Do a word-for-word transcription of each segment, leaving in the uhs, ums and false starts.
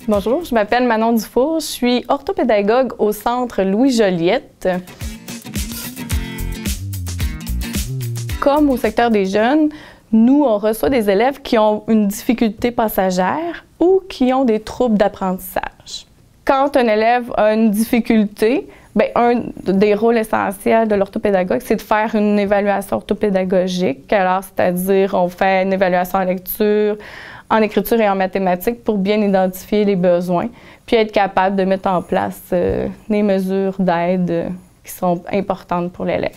Bonjour, je m'appelle Manon Dufour, je suis orthopédagogue au Centre Louis-Joliette. Comme au secteur des jeunes, nous, on reçoit des élèves qui ont une difficulté passagère ou qui ont des troubles d'apprentissage. Quand un élève a une difficulté, bien, un des rôles essentiels de l'orthopédagogue, c'est de faire une évaluation orthopédagogique. Alors, c'est-à-dire, on fait une évaluation en lecture, en écriture et en mathématiques pour bien identifier les besoins, puis être capable de mettre en place euh, des mesures d'aide euh, qui sont importantes pour l'élève.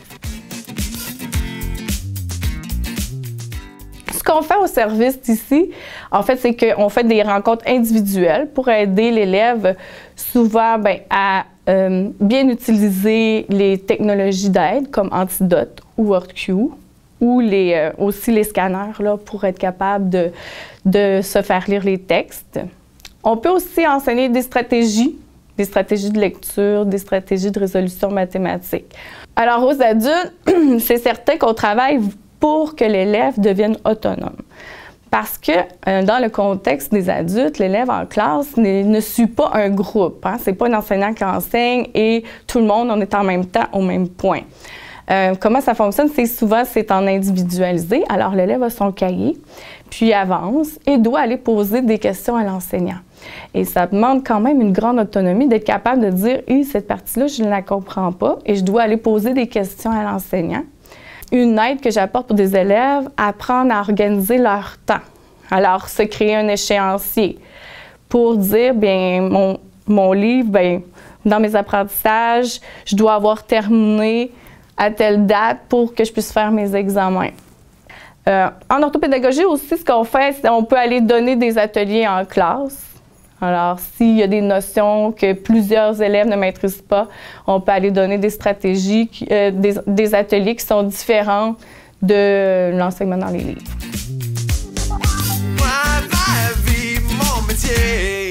Ce qu'on fait au service ici, en fait, c'est qu'on fait des rencontres individuelles pour aider l'élève souvent bien, à euh, bien utiliser les technologies d'aide comme Antidote ou WordQ ou les, euh, aussi les scanners là, pour être capable de, de se faire lire les textes. On peut aussi enseigner des stratégies, des stratégies de lecture, des stratégies de résolution mathématique. Alors aux adultes, c'est certain qu'on travaille pour que l'élève devienne autonome. Parce que euh, dans le contexte des adultes, l'élève en classe ne suit pas un groupe. Hein? Ce n'est pas un enseignant qui enseigne et tout le monde, on est en même temps au même point. Euh, comment ça fonctionne? C'est souvent, c'est en individualisé. Alors, l'élève a son cahier, puis avance et doit aller poser des questions à l'enseignant. Et ça demande quand même une grande autonomie d'être capable de dire « cette partie-là, je ne la comprends pas et je dois aller poser des questions à l'enseignant ». Une aide que j'apporte pour des élèves, apprendre à organiser leur temps. Alors, se créer un échéancier pour dire, bien, mon, mon livre, bien, dans mes apprentissages, je dois avoir terminé à telle date pour que je puisse faire mes examens. Euh, en orthopédagogie aussi, ce qu'on fait, c'est qu'on peut aller donner des ateliers en classe. Alors, s'il y a des notions que plusieurs élèves ne maîtrisent pas, on peut aller donner des stratégies, euh, des, des ateliers qui sont différents de l'enseignement dans les livres. Moi, ma vie, mon métier.